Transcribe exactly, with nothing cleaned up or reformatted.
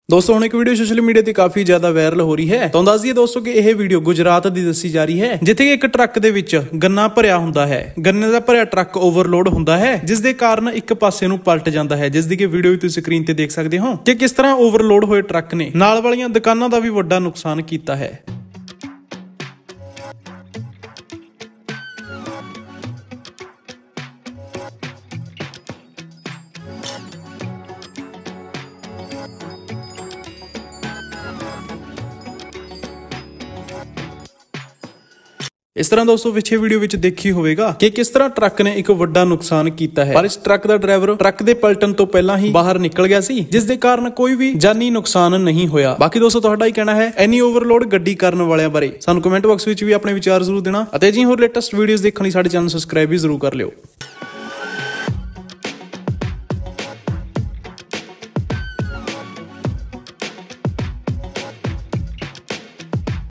दोस्तों हुण एक वीडियो सोशल मीडिया ते काफी ज्यादा वायरल हो रही है। तो दस दईए दोस्तों कि यह वीडियो गुजरात दी दसी जा रही है, जिथे कि एक ट्रक दे विच गन्ना भरिया हुंदा है। गन्ने दा भरिया ट्रक ओवरलोड हुंदा है, जिस दे कारण एक पासे नूं पलट जांदा है, जिस दी कि वीडियो तुसीं स्क्रीन ते देख सकदे हो कि किस तरह ओवरलोड होए ट्रक ने नाल वालीआं दुकानां दा भी वड्डा नुकसान कीता है। इस तरह दोस्तों पिछे वीडियो विच देखी होवेगा कि किस तरह ट्रक ने एक वड्डा नुकसान कीता है, पर इस ट्रक दा ड्राइवर ट्रक दे पलटन तो पहला ही बाहर निकल गया सी, जिस दे कारण कोई भी जानी नुकसान नहीं होया। बाकी दोस्तों तुहाडा ही कहना है एनी ओवरलोड गड्डी करन वालियां बारे? सानू कमेंट बॉक्स विच भी अपने विचार जरूर देना, अते जी होर लेटेस्ट वीडियोस देखण लई साडे चैनल सबसक्राइब भी जरूर कर लिओ।